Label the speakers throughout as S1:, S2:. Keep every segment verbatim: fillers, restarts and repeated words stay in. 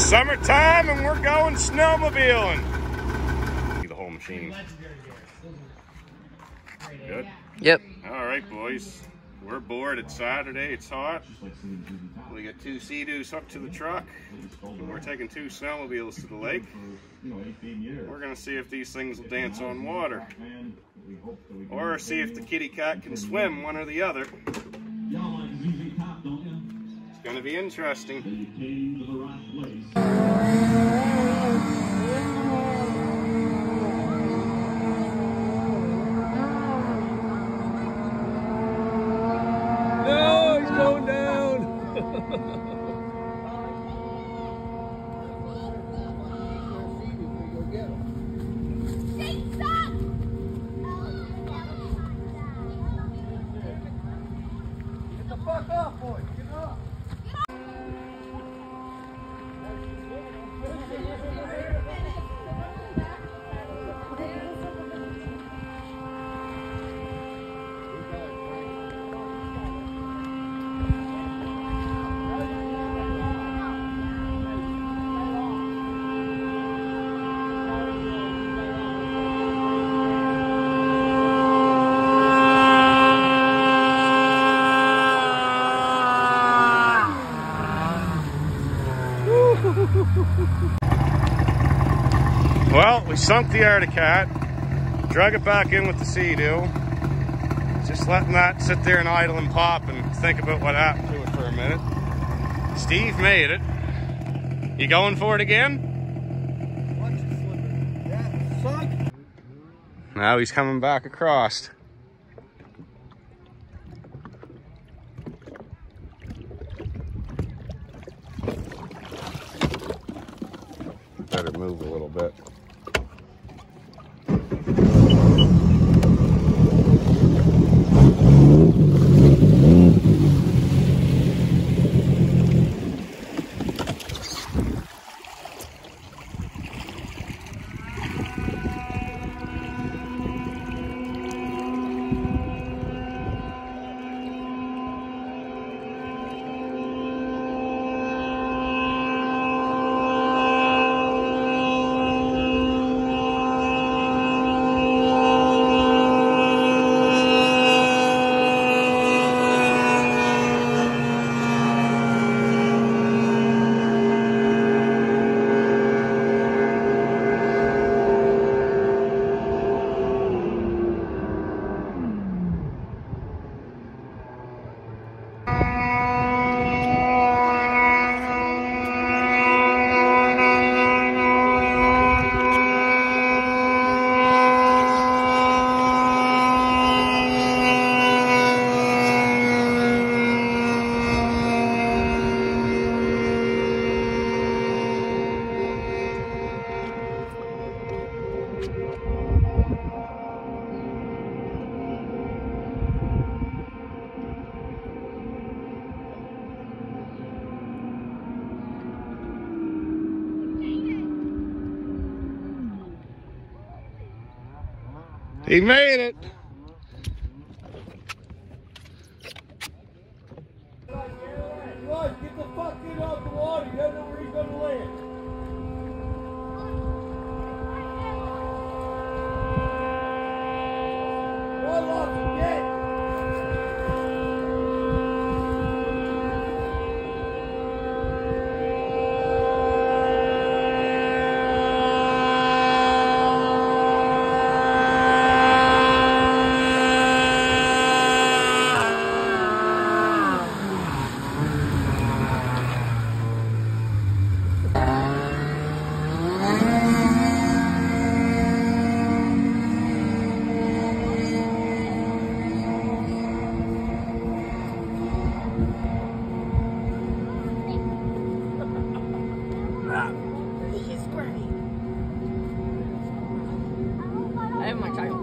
S1: Summertime and we're going snowmobiling. See the whole machine. Good?
S2: Yep.
S1: All right, boys. We're bored. It's Saturday. It's hot. We got two Sea-Doos hooked to the truck. And we're taking two snowmobiles to the lake. We're going to see if these things will dance on water. Or see if the kitty cat can swim, one or the other. It's going to be interesting.
S3: No, he's going down. Get the fuck up, boy. Get up.
S1: Well, we sunk the Arctic Cat, drug it back in with the Sea-Doo. Just letting that sit there and idle and pop and think about what happened to it for a minute. Steve made it. You going for it again?
S3: Yeah, sunk.
S1: Now he's coming back across. Better move a little bit. He made it.
S3: Run, get the fuck in off the water. You don't know where he's gonna land. Run off and get.
S2: I have my title.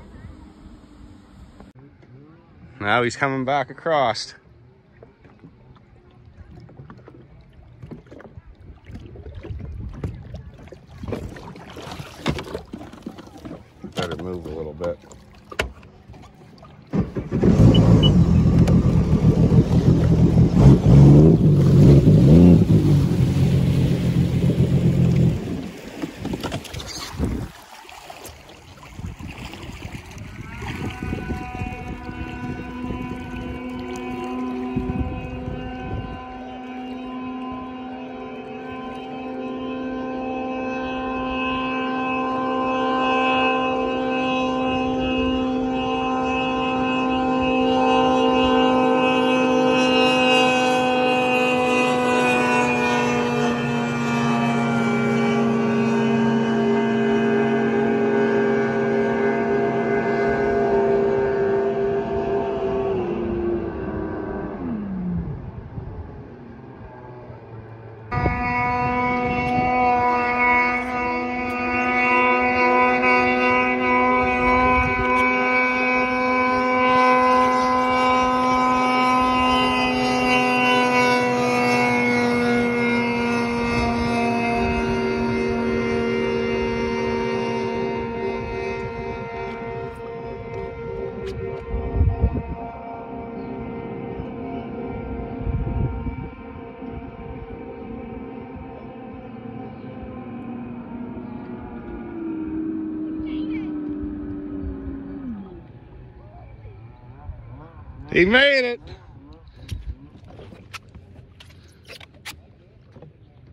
S1: Now he's coming back across. let it move a little bit. He made it.